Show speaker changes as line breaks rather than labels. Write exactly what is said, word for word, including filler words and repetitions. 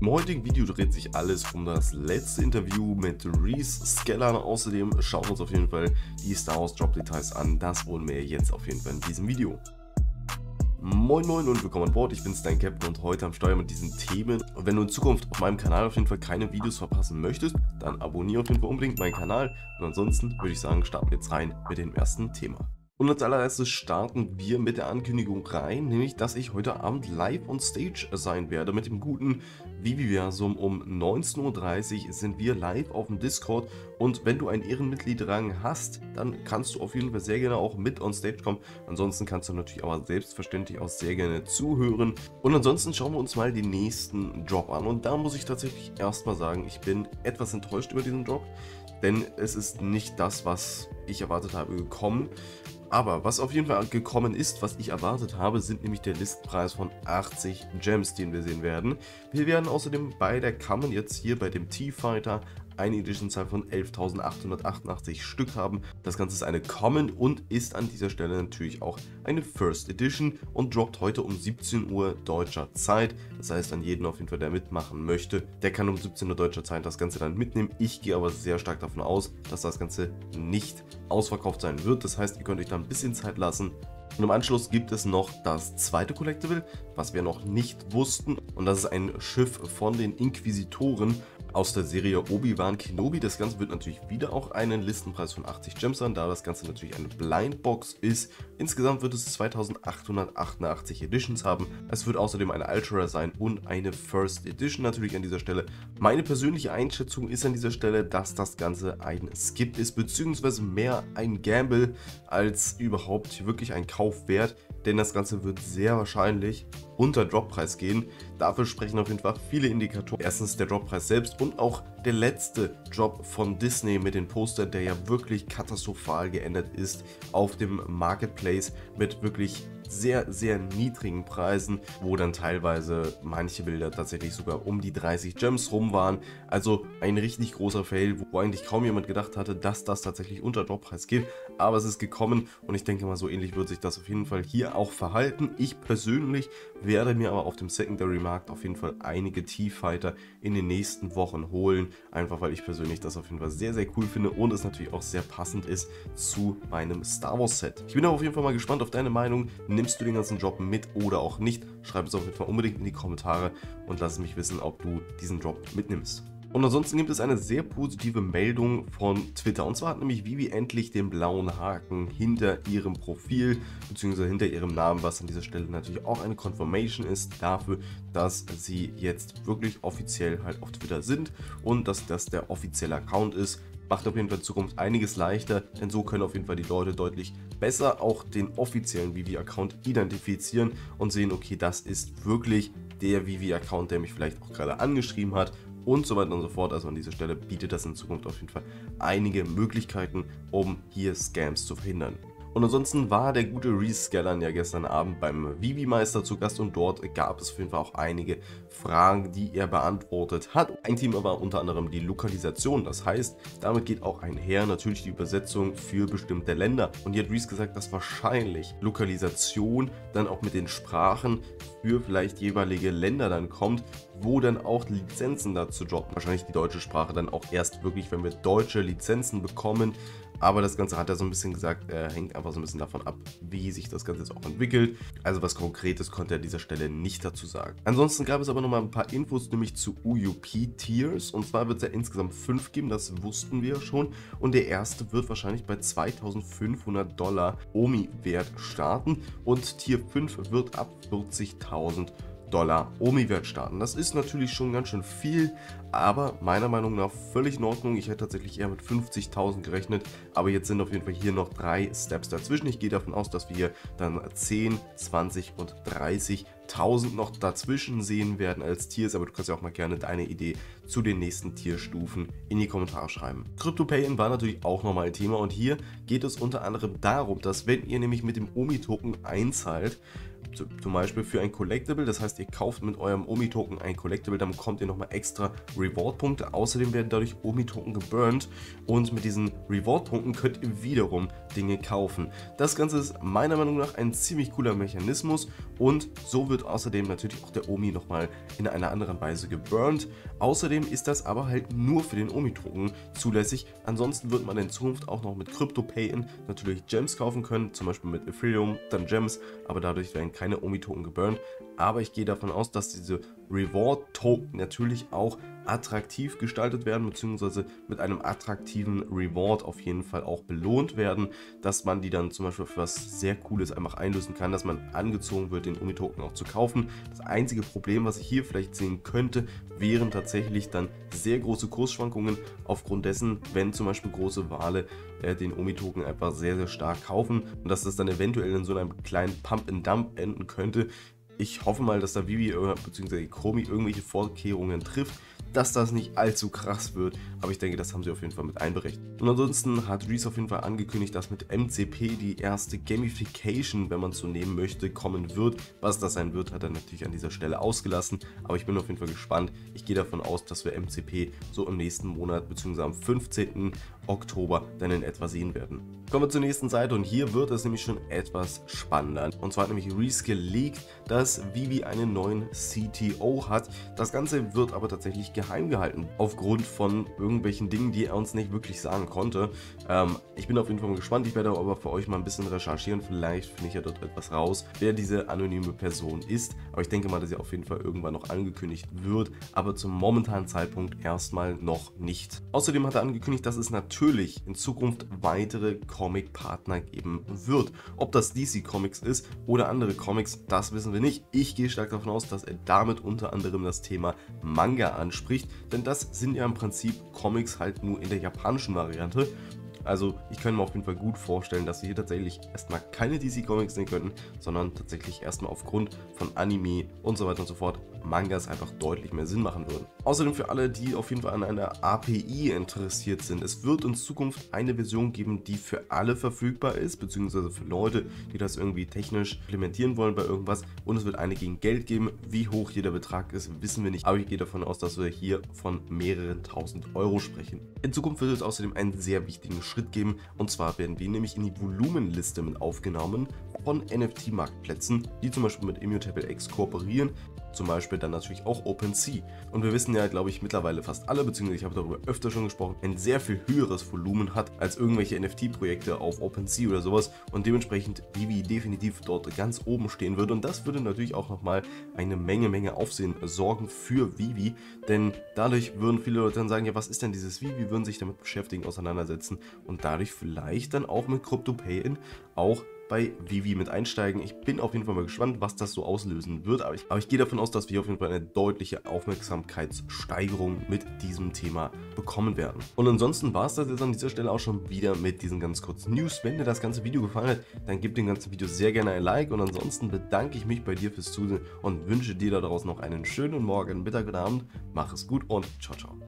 Im heutigen Video dreht sich alles um das letzte Interview mit Reese Skellan. Außerdem schauen wir uns auf jeden Fall die Star Wars Drop Details an. Das wollen wir jetzt auf jeden Fall in diesem Video. Moin moin und willkommen an Bord, ich bin's, dein Captain, und heute am Steuer mit diesen Themen. Und wenn du in Zukunft auf meinem Kanal auf jeden Fall keine Videos verpassen möchtest, dann abonniere auf jeden Fall unbedingt meinen Kanal. Und ansonsten würde ich sagen, starten wir jetzt rein mit dem ersten Thema. Und als allererstes starten wir mit der Ankündigung rein, nämlich dass ich heute Abend live on Stage sein werde mit dem guten Viviversum. Um neunzehn Uhr dreißig sind wir live auf dem Discord, und wenn du einen Ehrenmitglied-Rang hast, dann kannst du auf jeden Fall sehr gerne auch mit on Stage kommen. Ansonsten kannst du natürlich aber selbstverständlich auch sehr gerne zuhören. Und ansonsten schauen wir uns mal den nächsten Drop an, und da muss ich tatsächlich erstmal sagen, ich bin etwas enttäuscht über diesen Drop, denn es ist nicht das, was ich erwartet habe, gekommen. Aber was auf jeden Fall gekommen ist, was ich erwartet habe, sind nämlich der Listenpreis von achtzig Gems, den wir sehen werden. Wir werden außerdem bei der Common jetzt hier bei dem T-Fighter eine Edition-Zahl von elftausendachthundertachtundachtzig Stück haben. Das Ganze ist eine Common und ist an dieser Stelle natürlich auch eine First Edition und droppt heute um siebzehn Uhr deutscher Zeit. Das heißt, an jeden auf jeden Fall, der mitmachen möchte, der kann um siebzehn Uhr deutscher Zeit das Ganze dann mitnehmen. Ich gehe aber sehr stark davon aus, dass das Ganze nicht ausverkauft sein wird. Das heißt, ihr könnt euch da ein bisschen Zeit lassen. Und im Anschluss gibt es noch das zweite Collectible, was wir noch nicht wussten. Und das ist ein Schiff von den Inquisitoren aus der Serie Obi-Wan Kenobi. Das Ganze wird natürlich wieder auch einen Listenpreis von achtzig Gems haben, da das Ganze natürlich eine Blindbox ist. Insgesamt wird es zweitausendachthundertachtundachtzig Editions haben. Es wird außerdem eine Ultra sein und eine First Edition natürlich an dieser Stelle. Meine persönliche Einschätzung ist an dieser Stelle, dass das Ganze ein Skip ist, beziehungsweise mehr ein Gamble als überhaupt wirklich ein Kauf wert, denn das Ganze wird sehr wahrscheinlich unter Droppreis gehen. Dafür sprechen auf jeden Fall viele Indikatoren. Erstens der Droppreis selbst und auch der letzte Drop von Disney mit den Postern, der ja wirklich katastrophal geändert ist auf dem Marketplace mit wirklich sehr, sehr niedrigen Preisen, wo dann teilweise manche Bilder tatsächlich sogar um die dreißig Gems rum waren. Also ein richtig großer Fail, wo eigentlich kaum jemand gedacht hatte, dass das tatsächlich unter Droppreis geht. Aber es ist gekommen, und ich denke mal, so ähnlich wird sich das auf jeden Fall hier auch verhalten. Ich persönlich werde mir aber auf dem Secondary Markt auf jeden Fall einige T-Fighter in den nächsten Wochen holen. Einfach weil ich persönlich das auf jeden Fall sehr, sehr cool finde und es natürlich auch sehr passend ist zu meinem Star Wars Set. Ich bin auch auf jeden Fall mal gespannt auf deine Meinung. Nimmst du den ganzen Drop mit oder auch nicht? Schreib es auf jeden Fall unbedingt in die Kommentare und lass mich wissen, ob du diesen Drop mitnimmst. Und ansonsten gibt es eine sehr positive Meldung von Twitter, und zwar hat nämlich Vivi endlich den blauen Haken hinter ihrem Profil bzw. hinter ihrem Namen, was an dieser Stelle natürlich auch eine Confirmation ist dafür, dass sie jetzt wirklich offiziell halt auf Twitter sind und dass das der offizielle Account ist. Macht auf jeden Fall in Zukunft einiges leichter, denn so können auf jeden Fall die Leute deutlich besser auch den offiziellen Vivi-Account identifizieren und sehen, okay, das ist wirklich der Vivi-Account, der mich vielleicht auch gerade angeschrieben hat und so weiter und so fort. Also an dieser Stelle bietet das in Zukunft auf jeden Fall einige Möglichkeiten, um hier Scams zu verhindern. Und ansonsten war der gute Reese Skellan ja gestern Abend beim Vivi-Meister zu Gast, und dort gab es auf jeden Fall auch einige Fragen, die er beantwortet hat. Ein Thema war unter anderem die Lokalisation, das heißt, damit geht auch einher natürlich die Übersetzung für bestimmte Länder. Und hier hat Reese gesagt, dass wahrscheinlich Lokalisation dann auch mit den Sprachen für vielleicht jeweilige Länder dann kommt, wo dann auch Lizenzen dazu droppen. Wahrscheinlich die deutsche Sprache dann auch erst wirklich, wenn wir deutsche Lizenzen bekommen. Aber das Ganze hat er so ein bisschen gesagt, äh, hängt einfach so ein bisschen davon ab, wie sich das Ganze jetzt auch entwickelt. Also was Konkretes konnte er an dieser Stelle nicht dazu sagen. Ansonsten gab es aber noch mal ein paar Infos, nämlich zu U U P-Tiers. Und zwar wird es ja insgesamt fünf geben, das wussten wir schon. Und der erste wird wahrscheinlich bei zweitausendfünfhundert Dollar Omi-Wert starten. Und Tier fünf wird ab vierzigtausend Dollar Omi-Wert starten. Das ist natürlich schon ganz schön viel, aber meiner Meinung nach völlig in Ordnung. Ich hätte tatsächlich eher mit fünfzigtausend gerechnet, aber jetzt sind auf jeden Fall hier noch drei Steps dazwischen. Ich gehe davon aus, dass wir hier dann zehn, zwanzig und dreißigtausend noch dazwischen sehen werden als Tiers, aber du kannst ja auch mal gerne deine Idee zu den nächsten Tierstufen in die Kommentare schreiben. CryptoPay-In war natürlich auch nochmal ein Thema, und hier geht es unter anderem darum, dass wenn ihr nämlich mit dem Omi-Token einzahlt, zum Beispiel für ein Collectible, das heißt, ihr kauft mit eurem Omi-Token ein Collectible, dann bekommt ihr nochmal extra Reward-Punkte. Außerdem werden dadurch Omi-Token geburnt und mit diesen Reward-Punkten könnt ihr wiederum Dinge kaufen. Das Ganze ist meiner Meinung nach ein ziemlich cooler Mechanismus und so wird außerdem natürlich auch der Omi nochmal in einer anderen Weise geburnt. Außerdem ist das aber halt nur für den Omi-Token zulässig. Ansonsten wird man in Zukunft auch noch mit Crypto-Pay-In natürlich Gems kaufen können, zum Beispiel mit Ethereum, dann Gems, aber dadurch werden keine Omi-Token geburnt. Aber ich gehe davon aus, dass diese Reward-Token natürlich auch attraktiv gestaltet werden, beziehungsweise mit einem attraktiven Reward auf jeden Fall auch belohnt werden, dass man die dann zum Beispiel für was sehr Cooles einfach einlösen kann, dass man angezogen wird, den Omi-Token auch zu kaufen. Das einzige Problem, was ich hier vielleicht sehen könnte, wären tatsächlich dann sehr große Kursschwankungen aufgrund dessen, wenn zum Beispiel große Wale äh, den Omi-Token einfach sehr, sehr stark kaufen und dass das dann eventuell in so einem kleinen Pump-and-Dump enden könnte. Ich hoffe mal, dass da Vivi bzw. Chromie irgendwelche Vorkehrungen trifft, dass das nicht allzu krass wird, aber ich denke, das haben sie auf jeden Fall mit einberechnet. Und ansonsten hat Reese auf jeden Fall angekündigt, dass mit M C P die erste Gamification, wenn man es so nehmen möchte, kommen wird. Was das sein wird, hat er natürlich an dieser Stelle ausgelassen, aber ich bin auf jeden Fall gespannt. Ich gehe davon aus, dass wir M C P so im nächsten Monat bzw. am fünfzehnten Oktober dann in etwa sehen werden. Kommen wir zur nächsten Seite und hier wird es nämlich schon etwas spannender. Und zwar hat nämlich Reese geleakt, dass Vivi einen neuen C T O hat. Das Ganze wird aber tatsächlich geheim gehalten, aufgrund von irgendwelchen Dingen, die er uns nicht wirklich sagen konnte. Ähm, ich bin auf jeden Fall mal gespannt, ich werde aber für euch mal ein bisschen recherchieren, vielleicht finde ich ja dort etwas raus, wer diese anonyme Person ist. Aber ich denke mal, dass sie auf jeden Fall irgendwann noch angekündigt wird, aber zum momentanen Zeitpunkt erstmal noch nicht. Außerdem hat er angekündigt, dass es natürlich in Zukunft weitere Comic-Partner geben wird. Ob das D C Comics ist oder andere Comics, das wissen wir nicht. Ich gehe stark davon aus, dass er damit unter anderem das Thema Manga anspricht, denn das sind ja im Prinzip Comics halt nur in der japanischen Variante. Also ich kann mir auf jeden Fall gut vorstellen, dass wir hier tatsächlich erstmal keine D C Comics sehen könnten, sondern tatsächlich erstmal aufgrund von Anime und so weiter und so fort Mangas einfach deutlich mehr Sinn machen würden. Außerdem für alle, die auf jeden Fall an einer A P I interessiert sind, es wird in Zukunft eine Version geben, die für alle verfügbar ist, beziehungsweise für Leute, die das irgendwie technisch implementieren wollen bei irgendwas, und es wird eine gegen Geld geben. Wie hoch jeder Betrag ist, wissen wir nicht, aber ich gehe davon aus, dass wir hier von mehreren tausend Euro sprechen. In Zukunft wird es außerdem einen sehr wichtigen Schritt geben, und zwar werden wir nämlich in die Volumenliste mit aufgenommen von N F T-Marktplätzen, die zum Beispiel mit Immutable X kooperieren, zum Beispiel dann natürlich auch OpenSea. Und wir wissen ja, glaube ich, mittlerweile fast alle, beziehungsweise ich habe darüber öfter schon gesprochen, ein sehr viel höheres Volumen hat als irgendwelche N F T-Projekte auf OpenSea oder sowas und dementsprechend Vivi definitiv dort ganz oben stehen würde. Und das würde natürlich auch nochmal eine Menge, Menge Aufsehen sorgen für Vivi, denn dadurch würden viele Leute dann sagen, ja, was ist denn dieses Vivi, würden sich damit beschäftigen, auseinandersetzen und dadurch vielleicht dann auch mit Crypto-Pay-In auch bei Vivi mit einsteigen. Ich bin auf jeden Fall mal gespannt, was das so auslösen wird, aber ich, aber ich gehe davon aus, dass wir auf jeden Fall eine deutliche Aufmerksamkeitssteigerung mit diesem Thema bekommen werden. Und ansonsten war es das jetzt an dieser Stelle auch schon wieder mit diesen ganz kurzen News. Wenn dir das ganze Video gefallen hat, dann gib dem ganzen Video sehr gerne ein Like und ansonsten bedanke ich mich bei dir fürs Zusehen und wünsche dir daraus noch einen schönen Morgen, Mittag oder Abend. Mach es gut und ciao, ciao.